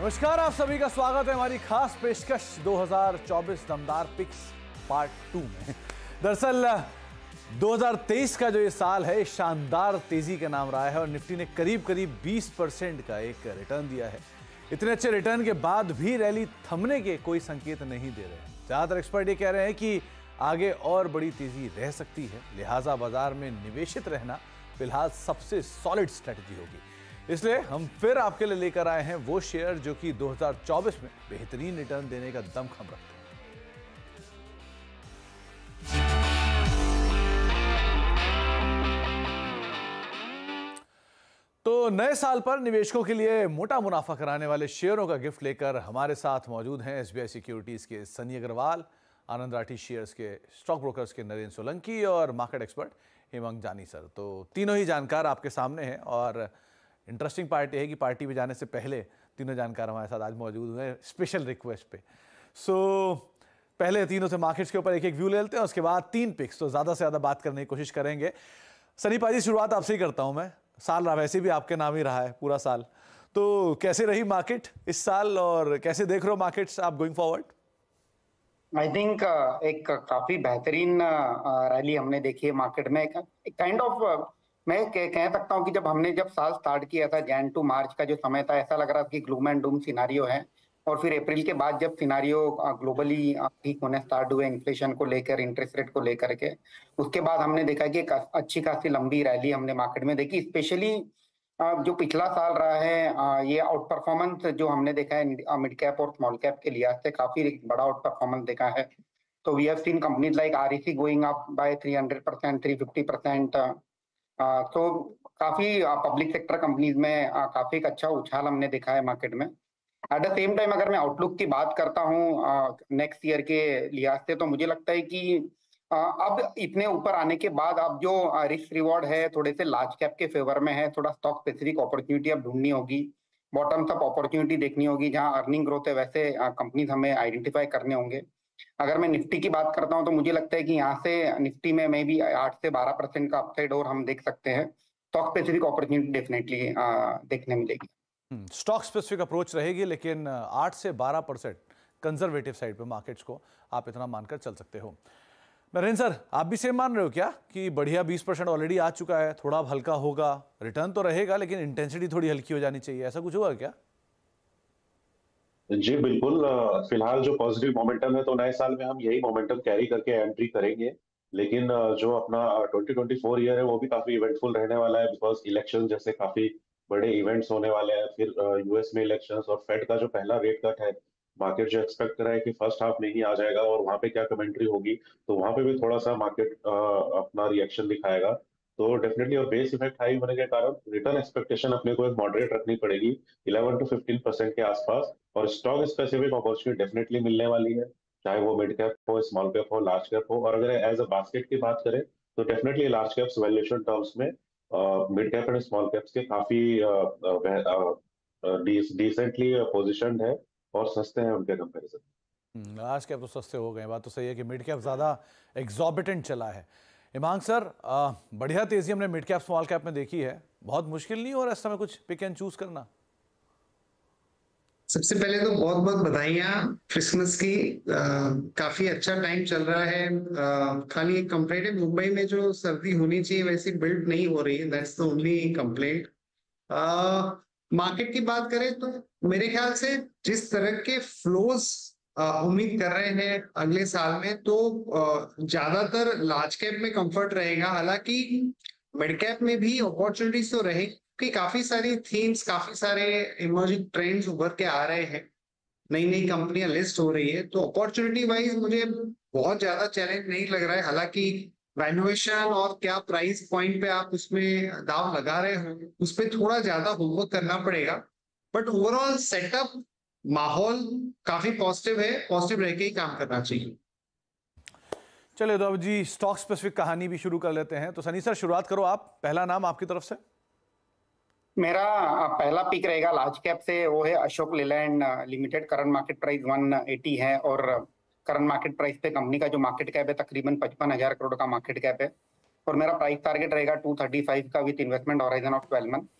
नमस्कार, आप सभी का स्वागत है हमारी खास पेशकश 2024 दमदार पिक्स पार्ट 2 में। दरअसल 2023 का जो ये साल है शानदार तेजी का नाम रहा है और निफ्टी ने करीब करीब 20% का एक रिटर्न दिया है। इतने अच्छे रिटर्न के बाद भी रैली थमने के कोई संकेत नहीं दे रहे हैं। ज्यादातर एक्सपर्ट ये कह रहे हैं कि आगे और बड़ी तेजी रह सकती है, लिहाजा बाजार में निवेशित रहना फिलहाल सबसे सॉलिड स्ट्रेटजी होगी। इसलिए हम फिर आपके लिए लेकर आए हैं वो शेयर जो कि 2024 में बेहतरीन रिटर्न देने का दमखम रखते हैं। तो नए साल पर निवेशकों के लिए मोटा मुनाफा कराने वाले शेयरों का गिफ्ट लेकर हमारे साथ मौजूद हैं एसबीआई सिक्योरिटीज के सनी अग्रवाल, आनंद राठी शेयर्स के स्टॉक ब्रोकर्स के नरेंद्र सोलंकी और मार्केट एक्सपर्ट हेमंत जानी सर। तो तीनों ही जानकार आपके सामने हैं और इंटरेस्टिंग पार्टी है कि पार्टी में जाने से पहले तीनों जानकार हमारे साथ आज मौजूद हुए हैं स्पेशल रिक्वेस्ट पे। पहले तीनों से मार्केट्स के ऊपर एक एक व्यू ले लेते हैं, उसके बाद 3 पिक्स, तो ज़्यादा से ज़्यादा बात करने की कोशिश करेंगे। सनी पाजी, शुरुआत आपसे ही करता हूं मैं। साल रहा, वैसे भी आपके नाम ही रहा है पूरा साल, तो कैसे रही मार्केट इस साल और कैसे देख रहे हो मार्केट्स आप गोइंग फॉरवर्ड? आई थिंक एक काफी बेहतरीन रैली हमने देखी है मार्केट में। काइंड ऑफ मैं कह सकता हूँ कि जब साल स्टार्ट किया था, जैन टू मार्च का जो समय था, ऐसा लग रहा था कि ग्लूम एंड डूम सिनारियो है। और फिर अप्रैल के बाद जब सिनारियो ग्लोबली ठीक होने स्टार्ट हुए, इन्फ्लेशन को लेकर, इंटरेस्ट रेट को लेकर के, उसके बाद हमने देखा कि एक अच्छी खासी लंबी रैली हमने मार्केट में देखी। स्पेशली जो पिछला साल रहा है, ये आउट परफॉर्मेंस जो हमने देखा है मिड कैप और स्मॉल कैप के लिहाज से काफी बड़ा आउट परफॉर्मेंस देखा है। तो we have seen companies like REC going up by 300%, 350%। तो काफी पब्लिक सेक्टर कंपनीज में काफी एक अच्छा उछाल हमने देखा है मार्केट में। एट द सेम टाइम अगर मैं आउटलुक की बात करता हूँ नेक्स्ट ईयर के लिहाज से, तो मुझे लगता है कि अब इतने ऊपर आने के बाद अब जो रिस्क रिवॉर्ड है थोड़े से लार्ज कैप के फेवर में है। थोड़ा स्टॉक स्पेसिफिक अपॉर्चुनिटी अब ढूंढनी होगी, बॉटम्स अप अपॉर्चुनिटी देखनी होगी, जहां अर्निंग ग्रोथ है वैसे कंपनीज हमें आइडेंटिफाई करने होंगे। अगर मैं निफ्टी की बात करता हूं तो मुझे लगता है कि यहाँ से निफ्टी में मे बी 8 से 12% का अपसाइड और हम देख सकते हैं। स्टॉक स्पेसिफिक अपॉर्चुनिटी डेफिनेटली देखने मिलेगी। स्टॉक स्पेसिफिक अप्रोच रहेगी, लेकिन 8 से 12% कंजर्वेटिव साइड पे मार्केट्स को आप इतना मानकर चल सकते हो। नरेंद्र सर, आप भी सेम मान रहे हो क्या कि बढ़िया 20% ऑलरेडी आ चुका है, थोड़ा अब हल्का होगा, रिटर्न तो रहेगा लेकिन इंटेंसिटी थोड़ी हल्की हो जानी चाहिए, ऐसा कुछ होगा क्या? जी बिल्कुल। फिलहाल जो पॉजिटिव मोमेंटम है, तो नए साल में हम यही मोमेंटम कैरी करके एंट्री करेंगे। लेकिन जो अपना 2024 ईयर है वो भी काफी इवेंटफुल रहने वाला है, बिकॉज इलेक्शन जैसे काफी बड़े इवेंट्स होने वाले हैं। फिर यूएस में इलेक्शंस और फेड का जो पहला रेट कट है, मार्केट जो एक्सपेक्ट कर रहा है कि फर्स्ट हाफ में ही आ जाएगा और वहां पे क्या कमेंट्री होगी, तो वहां पे भी थोड़ा सा मार्केट अपना रिएक्शन दिखाएगा। तो डेफिनेटली, और बेस इफेक्ट हाई होने के कारण रिटर्न एक्सपेक्टेशन अपने को एक मॉडरेट रखनी पड़ेगी 11 to 15% के आसपास। और स्टॉक स्पेसिफिक अपॉर्चुनिटी डेफिनेटली मिलने वाली है, चाहे वो मिड कैप हो, स्मॉल कैप हो, लार्ज कैप हो। और अगर एज अ बास्केट की बात करें तो definitely large caps valuation terms में mid cap and small caps के काफी डिसेंटली पोजिशंड है और सस्ते हैं उनके कंपैरिजन। लार्ज कैप तो सस्ते हो गए, बात तो सही है कि मिड कैप ज्यादा एग्जॉर्बिटेंट चला है। हिमांग सर, बढ़िया तेजी हमने मिड कैप स्मॉल कैप में देखी है, बहुत मुश्किल नहीं हो रहा इस समय कुछ पिक एंड चूज करना? सबसे पहले तो बहुत बहुत बधाइयाँ क्रिसमस की। काफी अच्छा टाइम चल रहा है। खाली एक कंप्लेंट है, मुंबई में जो सर्दी होनी चाहिए वैसी बिल्ड नहीं हो रही है, that's the only complaint. Market की बात करें तो मेरे ख्याल से जिस तरह के फ्लोज उम्मीद कर रहे हैं अगले साल में, तो ज्यादातर लार्ज कैप में कंफर्ट रहेगा। हालांकि मिड कैप में भी अपॉर्चुनिटीज तो रहे कि काफी सारी थीम्स, काफी सारे इमर्जिंग ट्रेंड्स उभर के आ रहे हैं, नई नई कंपनियां लिस्ट हो रही है। तो अपॉर्चुनिटी वाइज मुझे बहुत ज्यादा चैलेंज नहीं लग रहा है। हालांकि वैल्यूएशन और क्या प्राइस पॉइंट पे आप उसमें दाव लगा रहे हो, उस पर थोड़ा ज्यादा होमवर्क करना पड़ेगा। बट ओवरऑल सेटअप, माहौल काफी पॉजिटिव है, पॉजिटिव रह के ही काम करना चाहिए। चलिए तो अब जी स्टॉक स्पेसिफिक कहानी भी शुरू कर लेते हैं। तो सनी सर, शुरुआत करो आप, पहला नाम आपकी तरफ से। मेरा पहला पिक रहेगा लार्ज कैप से, वो है Ashok Leyland limited. Current market price 180 है और करंट मार्केट प्राइस पे कंपनी का जो मार्केट कैप है तकरीबन 55,000 करोड़ का मार्केट कैप है। और मेरा प्राइस टारगेट रहेगा 235 का with investment horizon of 12 month.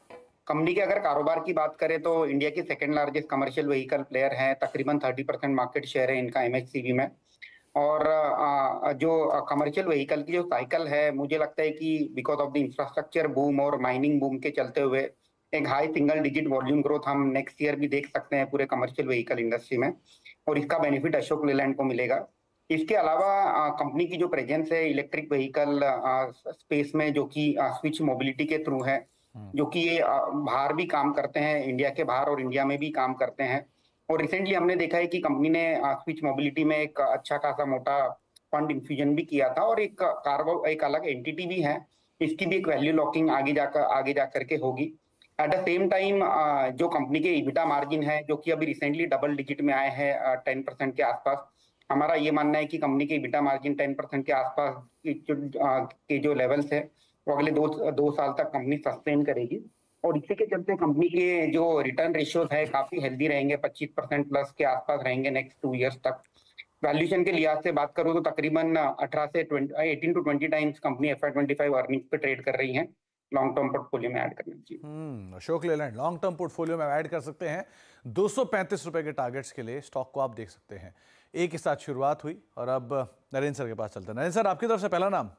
Company के अगर कारोबार की बात करें तो इंडिया की second largest commercial vehicle player है, तकरीबन 30% मार्केट शेयर है इनका एमएचसीवी में। और जो कमर्शियल व्हीकल की जो साइकिल है, मुझे लगता है कि because of the infrastructure boom और माइनिंग बूम के चलते हुए एक high single digit volume growth हम नेक्स्ट ईयर भी देख सकते हैं पूरे कमर्शियल व्हीकल इंडस्ट्री में, और इसका बेनिफिट अशोक लेलैंड को मिलेगा। इसके अलावा कंपनी की जो प्रेजेंस है इलेक्ट्रिक व्हीकल स्पेस में, जो कि स्विच मोबिलिटी के थ्रू है, जो कि ये बाहर भी काम करते हैं, इंडिया के बाहर और इंडिया में भी काम करते हैं। और रिसेंटली हमने देखा है कि कंपनी ने स्विच मोबिलिटी में एक अच्छा खासा मोटा फंड इन्फ्यूजन भी किया था, और एक अलग एंटिटी भी है, इसकी भी एक वैल्यू लॉकिंग आगे जाकर के होगी। एट द सेम टाइम जो कंपनी के इबिटा मार्जिन है, जो कि अभी रिसेंटली डबल डिजिट में आए हैं 10% के आसपास, हमारा ये मानना है कि कंपनी के इबिटा मार्जिन 10% के आसपास के जो लेवल्स है वो अगले दो साल तक कंपनी सस्टेन करेगी। और इसी के चलते कंपनी के जो रिटर्न रेशियोज है काफी हेल्दी रहेंगे, 25% प्लस के आसपास रहेंगे नेक्स्ट 2 इयर्स तक। वैल्यूएशन के लिहाज से बात करूं तो तकरीबन 18 to 20 times company FY25 earnings पे ट्रेड कर रही है, लॉन्ग टर्म पोर्टफोलियो में ऐड करना चाहिए। Ashok Leyland long term portfolio में ऐड कर सकते हैं। 235 रुपए के टारगेट्स के लिए स्टॉक को आप देख सकते हैं। एक के साथ शुरुआत हुई और अब नरेंद्र सर के पास चलते हैं। नरेंद्र सर, आपकी तरफ से पहला नाम।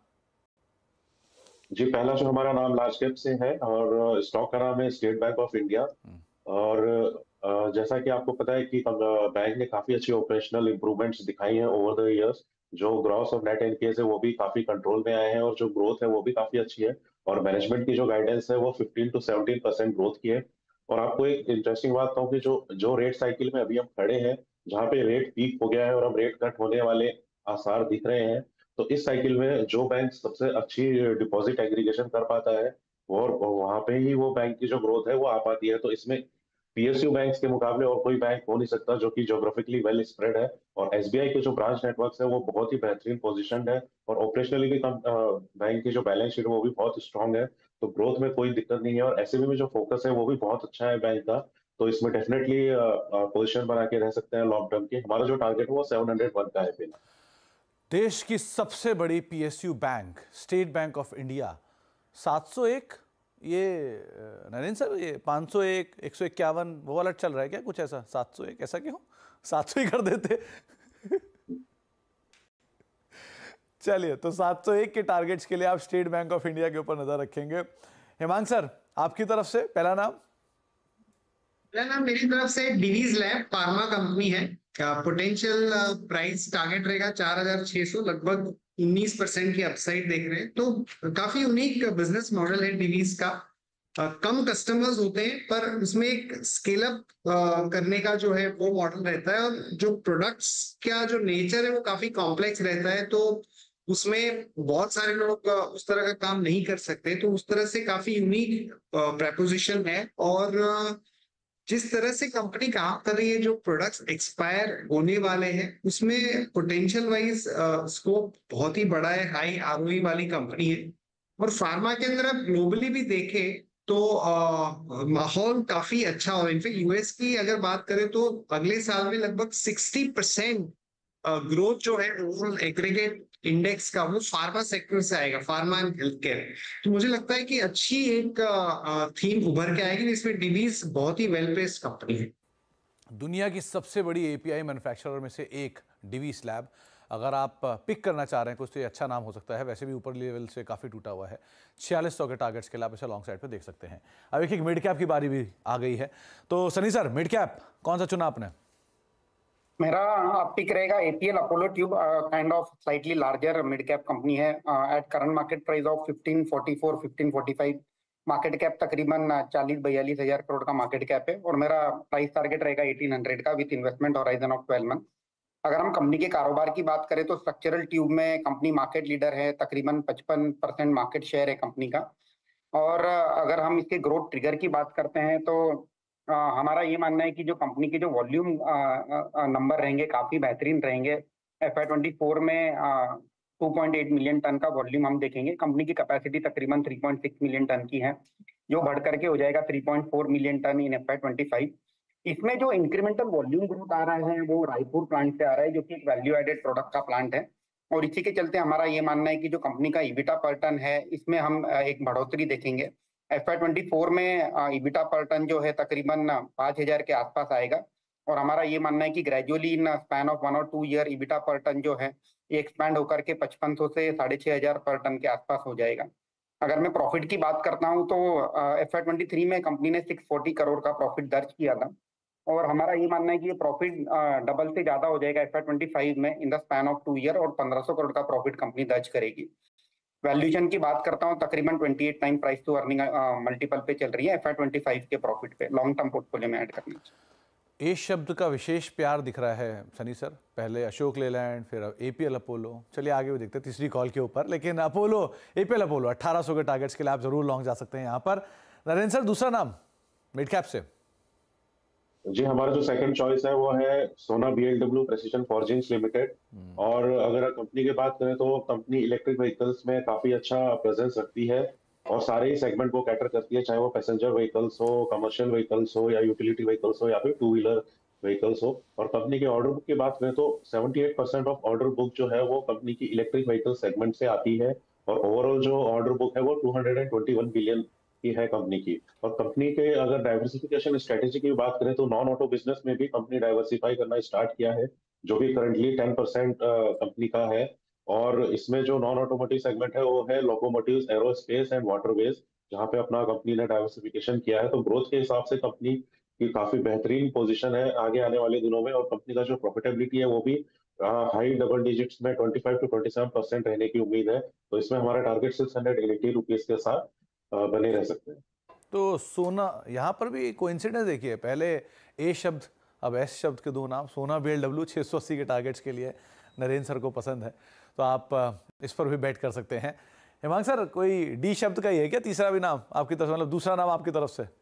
जी, पहला जो हमारा नाम लार्ज कैप से है और स्टॉक का नाम है स्टेट बैंक ऑफ इंडिया। और जैसा कि आपको पता है कि बैंक ने काफी अच्छी ऑपरेशनल इंप्रूवमेंट्स दिखाई हैं ओवर द इयर्स। जो ग्रॉस और नेट एनपीएस है वो भी काफी कंट्रोल में आए हैं और जो ग्रोथ है वो भी काफी अच्छी है। और मैनेजमेंट की जो गाइडेंस है वो 15 to 17% ग्रोथ की है। और आपको एक इंटरेस्टिंग बात कहूँ कि जो रेट साइकिल में अभी हम खड़े हैं, जहाँ पे रेट पीक हो गया है और अब रेट कट होने वाले आसार दिख रहे हैं, तो इस साइकिल में जो बैंक सबसे अच्छी डिपॉजिट एग्रीगेशन कर पाता है और वहां पे ही वो बैंक की जो ग्रोथ है वो आ पाती है। तो इसमें पीएसयू बैंक्स के मुकाबले और कोई बैंक हो नहीं सकता जो कि ज्योग्राफिकली वेल स्प्रेड है। और एसबीआई के जो ब्रांच नेटवर्क है वो बहुत ही बेहतरीन पोजीशन है और ऑपरेशनली भी बैंक की जो बैलेंस शीट है वो भी बहुत स्ट्रांग है। तो ग्रोथ में कोई दिक्कत नहीं है और एसएबी में जो फोकस है वो भी बहुत अच्छा है बैंक का। तो इसमें डेफिनेटली पोजीशन बना के रह सकते हैं लॉन्ग टर्म की। हमारा जो टारगेट है वो 701 का है फिलहाल। देश की सबसे बड़ी PSU bank State Bank of India 701, ये नरेंद्र सर ये 501, 151 वो वाला चल रहा है क्या कुछ ऐसा? 701 ऐसा क्यों? 700 ही कर देते। चलिए, तो 701 के टारगेट्स के लिए आप स्टेट बैंक ऑफ इंडिया के ऊपर नजर रखेंगे। हेमांग सर, आपकी तरफ से पहला नाम। मेरी तरफ से डिवीज लैब फार्मा कंपनी है। पोटेंशियल प्राइस टारगेट रहेगा 4,600, लगभग 19% की अपसाइड देख रहे हैं। तो काफी यूनिक बिजनेस मॉडल है डिवीज का। कम कस्टमर्स होते हैं पर उसमें एक स्केल अप करने का जो है वो मॉडल रहता है, और जो प्रोडक्ट्स का जो नेचर है वो काफी कॉम्प्लेक्स रहता है, तो उसमें बहुत सारे लोग उस तरह का काम नहीं कर सकते। तो उस तरह से काफी यूनिक प्रपोजिशन है। और जिस तरह से कंपनी काम कर रही है, जो प्रोडक्ट्स एक्सपायर होने वाले हैं उसमें पोटेंशियल वाइज स्कोप बहुत ही बड़ा है, हाई आरओई वाली कंपनी है। और फार्मा के अंदर आप ग्लोबली भी देखें तो माहौल काफी अच्छा हो। इनफैक्ट यूएस की अगर बात करें तो अगले साल में लगभग 60% ग्रोथ जो है ओवरऑल एग्रीगेट इंडेक्स का वो फार्मा सेक्टर से आएगा, फार्मा एंड हेल्थ केयर। तो मुझे लगता है कि अच्छी एक थीम उभर के आएगी, जिसमें डिवीज बहुत ही वेल प्लेस्ड कंपनी है। दुनिया की सबसे बड़ी एपीआई मैन्युफैक्चरर में से एक डिवीज लैब, अगर आप पिक करना चाह रहे हैं कुछ तो ये अच्छा नाम हो सकता है। वैसे भी ऊपर लेवल से काफ़ी टूटा हुआ है। 4600 के टारगेट्स के लिए आप इसे लॉन्ग साइड पे देख सकते हैं। अब एक मिड कैप की बारी भी आ गई है, तो सनी सर मिड कैप कौन सा चुना आपने? मेरा पिक रहेगा APL Apollo tube, kind of slightly larger mid cap company है। At current market price of 1544, 1545, market cap तकरीबन 40-42 हजार करोड़ का मार्केट कैप है। और मेरा प्राइस टारगेट रहेगा 1800 का with investment horizon of 12 month. अगर हम कंपनी के कारोबार की बात करें तो स्ट्रक्चरल ट्यूब में कंपनी मार्केट लीडर है, तकरीबन 55% मार्केट शेयर है कंपनी का। और अगर हम इसके ग्रोथ ट्रिगर की बात करते हैं तो हमारा ये मानना है कि जो कंपनी के जो वॉल्यूम नंबर रहेंगे काफी बेहतरीन रहेंगे। FY24 में 2.8 मिलियन टन का वॉल्यूम हम देखेंगे। कंपनी की कैपेसिटी तकरीबन 3.6 मिलियन टन की है, जो बढ़ करके हो जाएगा 3.4 मिलियन टन इन FY25। इसमें जो इंक्रीमेंटल वॉल्यूम ग्रोथ आ रहा है वो रायपुर प्लांट से आ रहा है, जो कि एक वैल्यू एडेड प्रोडक्ट का प्लांट है। और इसी के चलते हमारा ये मानना है कि जो कंपनी का इबिटा पर टन है इसमें हम एक बढ़ोतरी देखेंगे। FY24 में EBITDA पर टन जो है तकरीबन 5,000 के आसपास आएगा, और हमारा ये मानना है कि ग्रेजुअली इन स्पैन ऑफ 1 और 2 ईयर EBITDA पर टन जो है ये एक्सपैंड होकर के 5500 से 6,500 पर टन के आसपास हो जाएगा। अगर मैं प्रॉफिट की बात करता हूं तो FY23 में कंपनी ने 640 करोड़ का प्रॉफिट दर्ज किया था, और हमारा ये मानना है कि ये प्रॉफिट डबल से ज्यादा हो जाएगा FY25 में in the span of 2 year, और 1500 करोड़ का प्रॉफिट कंपनी दर्ज करेगी। वैल्यूएशन की बात करता हूं, तकरीबन 28 time price to earning multiple पे चल रही है FY25 के प्रॉफिट पे, लॉन्ग टर्म पोर्टफोलियो में ऐड करनी चाहिए। ए शब्द का विशेष प्यार दिख रहा है सनी सर, पहले अशोक लेलैंड, फिर APL अपोलो, चलिए आगे भी देखते हैं तीसरी कॉल के ऊपर। लेकिन अपोलो, APL अपोलो 1800 के टारगेट्स के लिए आप जरूर लॉन्ग जा सकते हैं यहाँ पर। नरेंद्र सर, दूसरा नाम मिड कैप से। जी, हमारा जो सेकंड चॉइस है वो है सोना BLW प्रेसिजन फॉर्जिंग्स लिमिटेड। और अगर कंपनी की बात करें तो कंपनी इलेक्ट्रिक व्हीकल्स में काफी अच्छा प्रेजेंस रखती है और सारे ही सेगमेंट को कैटर करती है, चाहे वो पैसेंजर व्हीकल्स हो, कमर्शियल व्हीकल्स हो, या यूटिलिटी व्हीकल्स हो, या फिर 2 व्हीलर व्हीकल्स हो। और कंपनी के ऑर्डर बुक की बात करें तो 78% ऑफ ऑर्डर बुक जो है वो कंपनी की इलेक्ट्रिक व्हीकल सेगमेंट से आती है, और ओवरऑल जो ऑर्डर बुक है वो 221 बिलियन की है कंपनी की। और कंपनी के अगर डाइवर्सिफिकेशन स्ट्रेटेजी की बात करें तो नॉन ऑटो बिजनेस में भी कंपनी डाइवर्सिफाई करना स्टार्ट किया है, जो कि करंटली 10% कंपनी का है। और इसमें जो नॉन ऑटोमोटिव सेगमेंट है वो है लोकोमोटिव्स, एरोस्पेस एंड वाटरवेज, जहां पे अपना कंपनी ने डाइवर्सिफिकेशन किया है। तो ग्रोथ के हिसाब से कंपनी की काफी बेहतरीन पोजीशन है आगे आने वाले दिनों में, और कंपनी का जो प्रॉफिटेबिलिटी है वो भी हाई डबल डिजिट्स में 25 to 27% रहने की उम्मीद है। तो इसमें हमारा टारगेट 680 रुपीज के साथ बने रह सकते हैं। तो सोना, यहाँ पर भी कोइंसिडेंस देखिए, पहले ए शब्द अब एस शब्द के दो नाम, सोना BLW 680 के टारगेट्स के लिए नरेंद्र सर को पसंद है, तो आप इस पर भी बैट कर सकते हैं। हिमांक सर, कोई डी शब्द का ही है क्या तीसरा भी नाम आपकी तरफ से, मतलब दूसरा नाम आपकी तरफ से?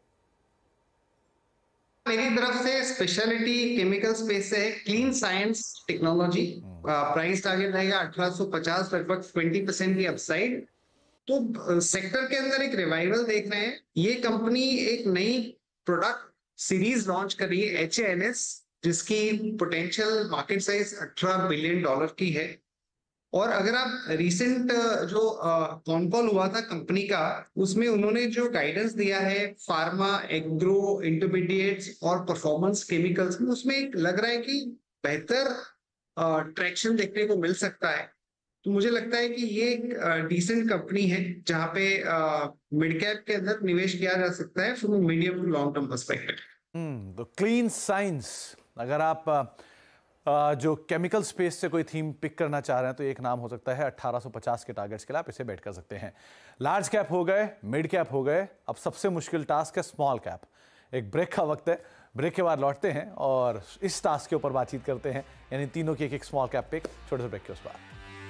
मेरी तरफ से स्पेशलिटी केमिकल स्पेस से Clean Science Technology, price target रहेगा 1850, लगभग 20% की अपसाइड। तो सेक्टर के अंदर एक रिवाइवल देख रहे हैं। ये कंपनी एक नई प्रोडक्ट सीरीज लॉन्च कर रही है HANS, जिसकी पोटेंशियल मार्केट साइज $18 बिलियन की है। और अगर आप रिसेंट जो कॉन कॉल हुआ था कंपनी का, उसमें उन्होंने जो गाइडेंस दिया है फार्मा, एग्रो, इंटरमीडिएट्स और परफॉर्मेंस केमिकल्स में, उसमें एक लग रहा है कि बेहतर ट्रैक्शन देखने को मिल सकता है। तो मुझे लगता है कि ये एक डिसेंट कंपनी है जहां पे मिड कैप के अंदर निवेश किया जा सकता है from medium to long term perspective. तो क्लीन साइंस, अगर आप जो केमिकल स्पेस से कोई थीम पिक करना चाह रहे हैं तो एक नाम हो सकता है 1850 के टारगेट्स के लिए आप इसे बैट कर सकते हैं। लार्ज कैप हो गए, मिड कैप हो गए, अब सबसे मुश्किल टास्क है स्मॉल कैप। एक ब्रेक का वक्त है, ब्रेक के बाद लौटते हैं और इस टास्क के ऊपर बातचीत करते हैं, यानी तीनों की एक स्मॉल कैप पिक। छोटे से ब्रेक के उस बाद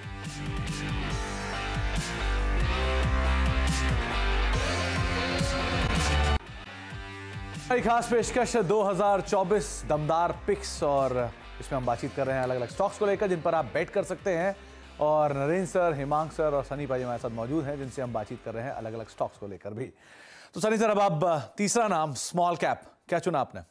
खास पेशकश 2024 दमदार पिक्स, और इसमें हम बातचीत कर रहे हैं अलग अलग स्टॉक्स को लेकर जिन पर आप बेट कर सकते हैं। और नरेंद्र सर, हिमांक सर और सनी भाई हमारे साथ मौजूद हैं, जिनसे हम बातचीत कर रहे हैं अलग अलग स्टॉक्स को लेकर भी। तो सनी सर, अब आप तीसरा नाम स्मॉल कैप क्या चुना आपने?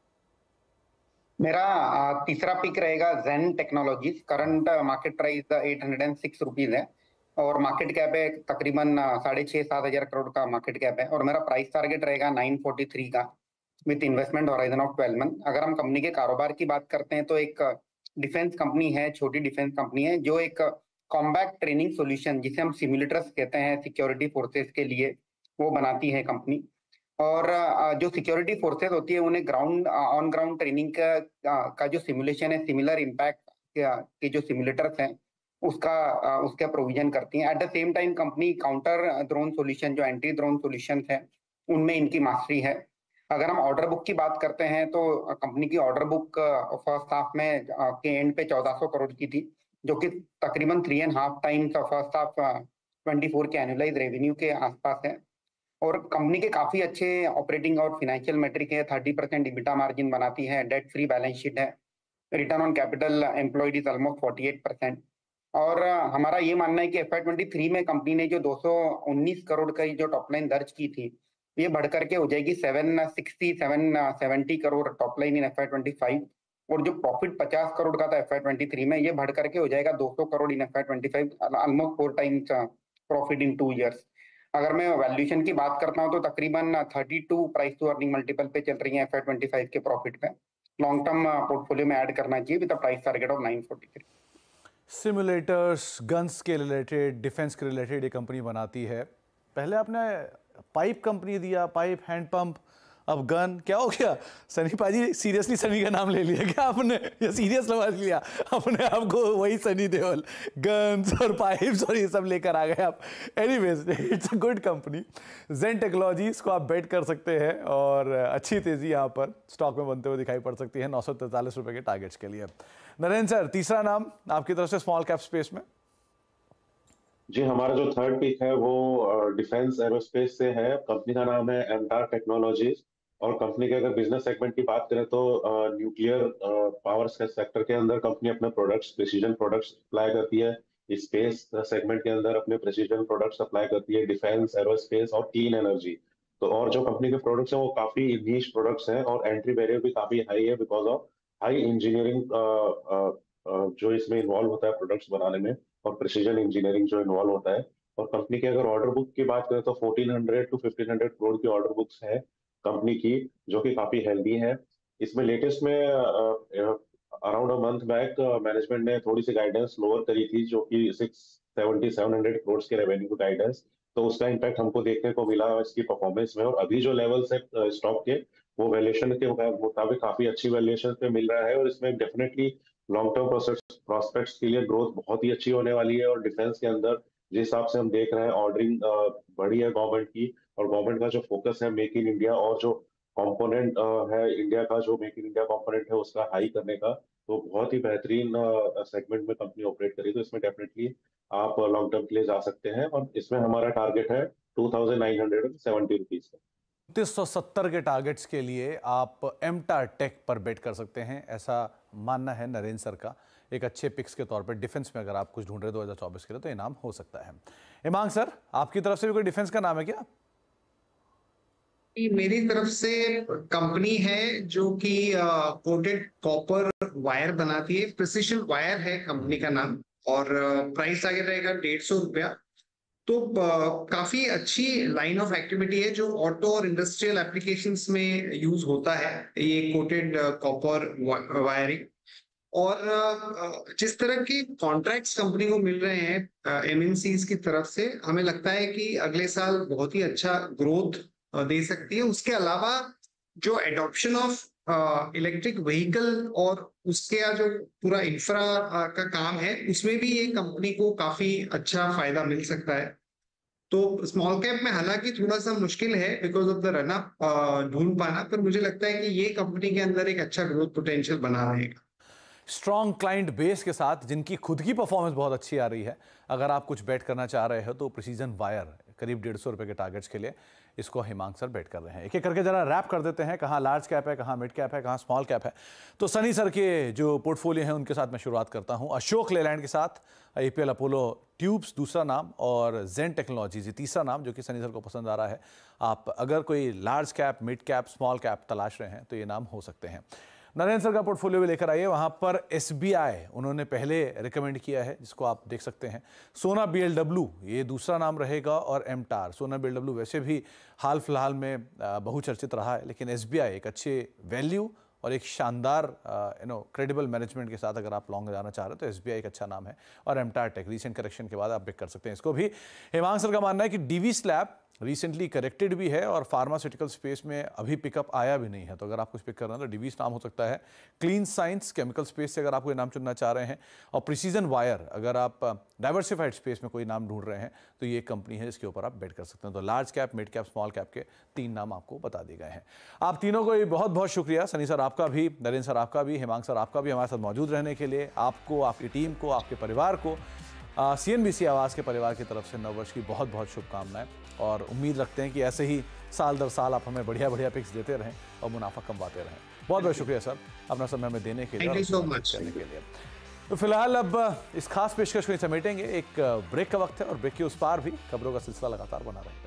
मेरा तीसरा पिक रहेगा Zen Technologies. Current market price 806 rupees है, और मार्केट कैप है तकरीबन 6,500-7 हजार करोड़ का मार्केट कैप है, और मेरा प्राइस टारगेट रहेगा 943 का, with investment horizon of 12 month. अगर हम कंपनी के कारोबार की बात करते हैं तो एक डिफेंस कंपनी है, छोटी डिफेंस कंपनी है, जो एक कॉम्बैट ट्रेनिंग सॉल्यूशन, जिसे हम सिम्युलेटर्स कहते हैं सिक्योरिटी फोर्सेस के लिए, वो बनाती है कंपनी। और जो सिक्योरिटी फोर्सेस होती है उन्हें ग्राउंड ऑन ग्राउंड ट्रेनिंग का जो सिमुलेशन है, सिमिलर इम्पैक्ट के जो सिमुलेटर्स हैं उसका प्रोविजन करती है। At the same time company counter drone solution, जो एंटी ड्रोन सॉल्यूशन है, उनमें इनकी मास्टरी है। अगर हम ऑर्डर बुक की बात करते हैं तो कंपनी की ऑर्डर बुक फर्स्ट हाफ में के एंड पे 1400 करोड़ की थी, जो कि तकरीबन 3.5 टाइम्स फर्स्ट हाफ 24 के एनुअलाइज रेवेन्यू के आसपास है। और कंपनी के काफी अच्छे ऑपरेटिंग और फाइनेंशियल मैट्रिक है, 30% EBITDA मार्जिन बनाती है, डेट फ्री बैलेंस शीट है, return on capital employed is almost 48%। और हमारा ये मानना है कि FY23 में कंपनी ने जो 219 करोड़ का जो टॉप लाइन दर्ज की थी, ये बढ़ करके हो जाएगी 770 crore top line in FY25, और जो प्रॉफिट 50 करोड़ का था FY23 में, ये बढ़ करके हो जाएगा 200 crore in FY25, almost 4 times profit in 2 years. अगर मैं वैल्यूएशन की बात करता हूं तो तकरीबन 32 प्राइस टू अर्निंग मल्टीपल पे चल रही है FY25 के प्रॉफिट पे। लॉन्ग टर्म पोर्टफोलियो में ऐड करना चाहिए with a price target of 943। Simulators, guns के रिलेटेड, डिफेंस के रिलेटेड ये कंपनी बनाती है। पहले आपने पाइप कंपनी दिया, पाइप, हैंड पंप, अब गन। क्या हो गया सनी पाजी? सीरियसली सनी का नाम ले लिया क्या आपने, या सीरियस समझ लिया अपने आप को वही सनी देओल? गन्स और पाइप्स और ये सब लेकर आ गए आप। Anyways, it's a good company. Zen Technologies को आप बेट कर सकते हैं और अच्छी तेजी यहाँ पर स्टॉक में बनते हुए दिखाई पड़ सकती है 943 रुपए के टारगेट्स के लिए। नरेंद्र सर, तीसरा नाम आपकी तरफ से स्मॉल कैप स्पेस में? जी, हमारा जो थर्ड पिक है वो डिफेंस एरोस्पेस से है। कंपनी का नाम है एमटार टेक्नोलॉजीज। और कंपनी के अगर बिजनेस सेगमेंट की बात करें तो न्यूक्लियर पावर सेक्टर के अंदर कंपनी अपने प्रोडक्ट्स, प्रिसीजन प्रोडक्ट्स सप्लाई करती है। स्पेस सेगमेंट के अंदर अपने प्रिसीजन प्रोडक्ट्स सप्लाई करती है, डिफेंस, एरोस्पेस और क्लीन एनर्जी। तो और जो कंपनी के प्रोडक्ट्स हैं वो काफी नीश प्रोडक्ट्स हैं और एंट्री बैरियर भी काफी हाई है बिकॉज ऑफ हाई इंजीनियरिंग जो इसमें इन्वॉल्व होता है प्रोडक्ट्स बनाने में, और प्रिसीजन इंजीनियरिंग जो इन्वॉल्व होता है। और कंपनी के अगर ऑर्डर बुक की बात करें तो 1400 to 1500 करोड़ की ऑर्डर बुक्स है कंपनी की, जो कि काफी हेल्दी है। इसमें लेटेस्ट में around a month back management ने थोड़ी सी गाइडेंस लोअर करी थी, जो कि 670-700 करोड़ के रेवेन्यू गाइडेंस। तो उसका इम्पैक्ट हमको देखने को मिला इसकी परफॉर्मेंस में। और अभी जो लेवल्स है स्टॉक के, वो वैल्यूएशन के मुताबिक काफी अच्छी वैल्यूएशन पे मिल रहा है। और इसमें डेफिनेटली लॉन्ग टर्म प्रोस्पेक्ट्स के लिए ग्रोथ बहुत ही अच्छी होने वाली है। और डिफेंस के अंदर जिस हिसाब से हम देख रहे हैं ऑर्डरिंग बढ़ी है गवर्नमेंट की, और गवर्नमेंट का जो फोकस है मेक इन इंडिया और जो कंपोनेंट है इंडिया का, जो मेक इन इंडिया कंपोनेंट है उसका हाई करने का, तो बहुत ही बेहतरीन सेगमेंट में कंपनी ऑपरेट करी। तो इसमें डेफिनेटली आप लॉन्ग टर्म के लिए जा सकते हैं। और इसमें हमारा टारगेट है 2970 रुपीज का। 2970 के टारगेट्स के लिए आप एमटार टेक पर बेट कर सकते हैं, ऐसा मानना है नरेंद्र सर का। एक अच्छे पिक्स के तौर पर डिफेंस में अगर आप कुछ ढूंढ रहे 2024 के लिए तो इनाम हो सकता है। इमांग सर, आपकी तरफ से भी कोई डिफेंस का नाम है क्या? मेरी तरफ से कंपनी है जो कि कोटेड कॉपर वायर बनाती है, प्रिसिशन वायर है कंपनी का नाम, और प्राइस आगे रहेगा 150 रुपया। तो काफी अच्छी लाइन ऑफ एक्टिविटी है जो ऑटो और इंडस्ट्रियल एप्लीकेशंस में यूज होता है, ये कोटेड कॉपर वायरिंग। और जिस तरह के कॉन्ट्रैक्ट्स कंपनी को मिल रहे हैं एमएनसीज की तरफ से, हमें लगता है कि अगले साल बहुत ही अच्छा ग्रोथ दे सकती है। उसके अलावा जो एडॉप्शन ऑफ इलेक्ट्रिक व्हीकल और उसके जो पूरा इंफ्रा का काम है, उसमें भी ये कंपनी को काफी अच्छा फायदा मिल सकता है। तो स्मॉल कैप में हालांकि थोड़ा सा मुश्किल है because of the run up ढूंढ पाना, पर मुझे लगता है कि ये कंपनी के अंदर एक अच्छा ग्रोथ पोटेंशियल बना रहेगा। स्ट्रॉन्ग क्लाइंट बेस के साथ जिनकी खुद की परफॉर्मेंस बहुत अच्छी आ रही है, अगर आप कुछ बेट करना चाह रहे हो तो प्रिसीजन वायर करीब 150 रुपए के टारगेट्स के लिए इसको हिमांग सर बेट कर रहे हैं। एक एक करके जरा रैप कर देते हैं, कहाँ लार्ज कैप है, कहाँ मिड कैप है, कहाँ स्मॉल कैप है। तो सनी सर के जो पोर्टफोलियो हैं उनके साथ मैं शुरुआत करता हूँ। अशोक लेलैंड के साथ APL अपोलो ट्यूब्स दूसरा नाम, और जेन टेक्नोलॉजीज ये तीसरा नाम जो कि सनी सर को पसंद आ रहा है। आप अगर कोई large cap, mid cap, small cap तलाश रहे हैं तो ये नाम हो सकते हैं। नरेंद्र सर का पोर्टफोलियो भी लेकर आइए। वहाँ पर SBI उन्होंने पहले रिकमेंड किया है, जिसको आप देख सकते हैं। सोना BLW ये दूसरा नाम रहेगा, और एमटार। सोना BLW वैसे भी हाल फिलहाल में बहुचर्चित रहा है, लेकिन SBI एक अच्छे वैल्यू और एक शानदार क्रेडिबल मैनेजमेंट के साथ अगर आप लॉन्ग जाना चाह रहे हो तो SBI एक अच्छा नाम है। और एमटार टेक रिसेंट करेक्शन के बाद आप पिक कर सकते हैं इसको भी। हिमांग सर का मानना है कि DV स्लैब रिसेंटली करेक्टेड भी है और फार्मास्यूटिकल स्पेस में अभी पिकअप आया भी नहीं है, तो अगर आप कुछ पिक कर रहे हैं तो DV's नाम हो सकता है। क्लीन साइंस केमिकल स्पेस से अगर आप कोई नाम चुनना चाह रहे हैं, और प्रिसीजन वायर अगर आप डाइवर्सिफाइड स्पेस में कोई नाम ढूंढ रहे हैं तो ये कंपनी है जिसके ऊपर आप बेट कर सकते हैं। तो large cap, mid cap, small cap के 3 नाम आपको बता दिए गए हैं। आप तीनों को बहुत बहुत शुक्रिया। सनी सर आपका भी, नरेंद्र सर आपका भी, हिमांग सर आपका भी हमारे साथ मौजूद रहने के लिए। आपको, आपकी टीम को, आपके परिवार को CNBC आवाज़ के परिवार की तरफ से नववर्ष की बहुत बहुत शुभकामनाएं, और उम्मीद रखते हैं कि ऐसे ही साल दर साल आप हमें बढ़िया बढ़िया पिक्स देते रहें और मुनाफा कमवाते रहें। बहुत बहुत शुक्रिया सर अपना समय हमें देने के लिए, थैंक यू सो मच करने के लिए। तो फिलहाल अब इस खास पेशकश को समेटेंगे, एक ब्रेक का वक्त है और ब्रेक के उस पार भी खबरों का सिलसिला लगातार बना रहेगा।